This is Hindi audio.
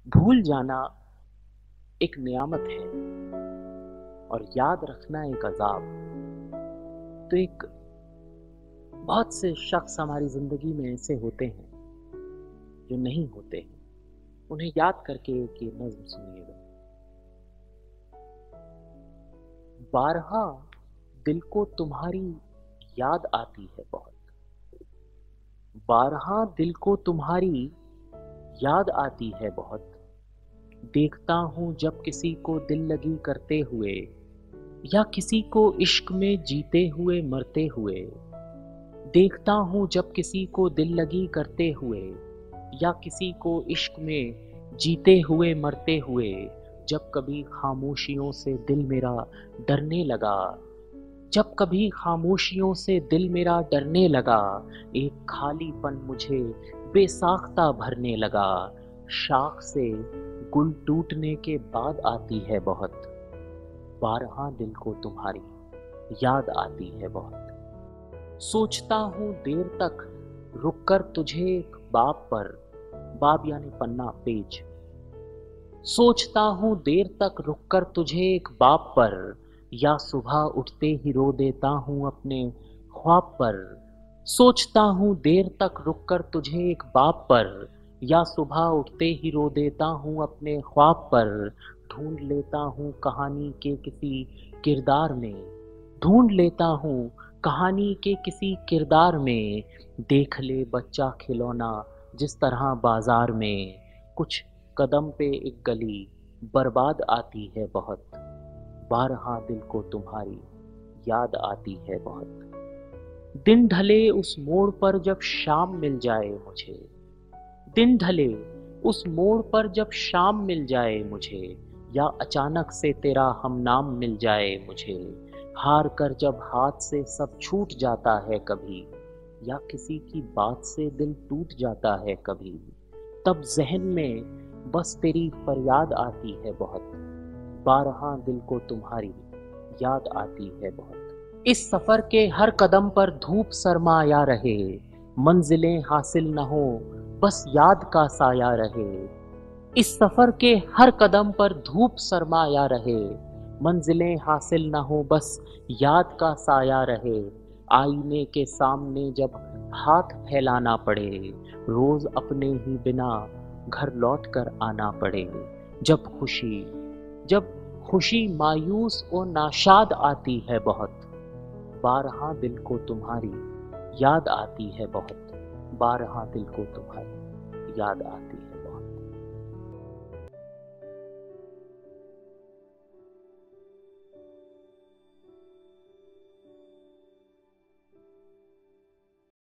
भूल जाना एक नियामत है और याद रखना एक अजाब। तो एक बहुत से शख्स हमारी जिंदगी में ऐसे होते हैं जो नहीं होते हैं। उन्हें याद करके एक ये नज्म सुनिएगा। बारहा दिल को तुम्हारी याद आती है बहुत। बारहा दिल को तुम्हारी याद आती है बहुत। देखता हूँ जब किसी को दिल लगी करते हुए, या किसी को इश्क में जीते हुए मरते हुए। देखता हूँ जब किसी को दिल लगी करते हुए, या किसी को इश्क में जीते हुए मरते हुए। जब कभी खामोशियों से दिल मेरा डरने लगा, जब कभी खामोशियों से दिल मेरा डरने लगा। एक खालीपन मुझे बेसाख्ता भरने लगा। शाख से गुल टूटने के बाद आती है बहुत। बारहा दिल को तुम्हारी याद आती है बहुत। सोचता हूँ देर तक रुक कर तुझे एक बाब पर, बाब यानी पन्ना, पेज। सोचता हूँ देर तक रुक कर तुझे एक बाब पर, या सुबह उठते ही रो देता हूँ अपने ख्वाब पर। सोचता हूँ देर तक रुक कर तुझे एक बाब पर, या सुबह उठते ही रो देता हूँ अपने ख्वाब पर। ढूंढ लेता हूँ कहानी के किसी किरदार में, ढूंढ लेता हूँ कहानी के किसी किरदार में। देख ले बच्चा खिलौना जिस तरह बाजार में, कुछ कदम पे एक गली बर्बाद आती है बहुत। बारहा दिल को तुम्हारी याद आती है बहुत। दिन ढले उस मोड़ पर जब शाम मिल जाए मुझे, दिन ढले उस मोड़ पर जब शाम मिल जाए मुझे, या अचानक से तेरा हम नाम मिल जाए मुझे। हार कर जब हाथ से सब छूट जाता है कभी, या किसी की बात से दिल टूट जाता है कभी। तब जहन में बस तेरी फरियाद आती है बहुत। बारहा दिल को तुम्हारी याद आती है बहुत। इस सफर के हर कदम पर धूप सरमाया रहे, मंजिलें हासिल न हो बस याद का साया रहे। इस सफर के हर कदम पर धूप सरमाया रहे, मंजिलें हासिल न हो बस याद का साया रहे। आईने के सामने जब हाथ फैलाना पड़े, रोज अपने ही बिना घर लौट कर आना पड़े। जब खुशी जब खुशी मायूस और नाशाद आती है बहुत। बारहा दिल को तुम्हारी याद आती है बहुत। बारहा दिल को तुम्हारी याद आती है।